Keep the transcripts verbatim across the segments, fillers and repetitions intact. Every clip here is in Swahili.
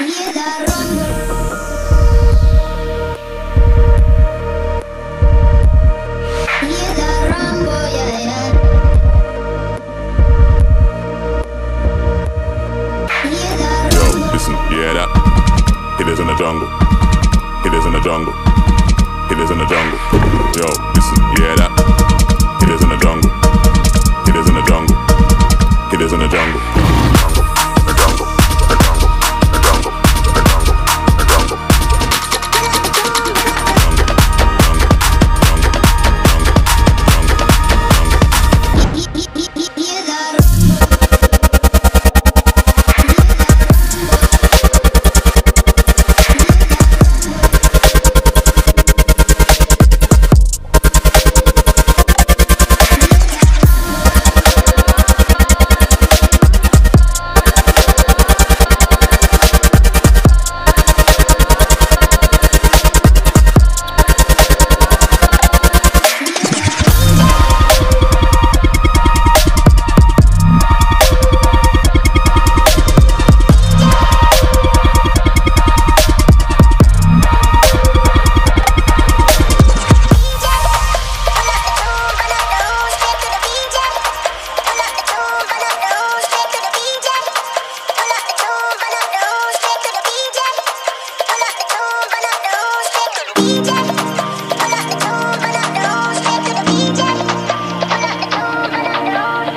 Hitters in the jungle, hitters in the jungle, hitters in the jungle. Yo, listen, yeah that. Hitters in the jungle, hitters in the jungle, hitters in the jungle. The jungle, the jungle, the jungle, the jungle, the jungle,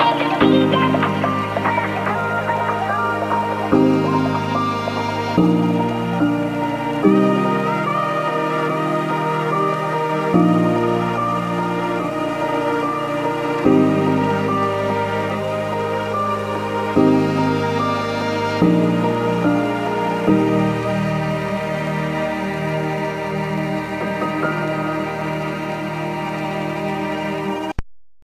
We'll be right back.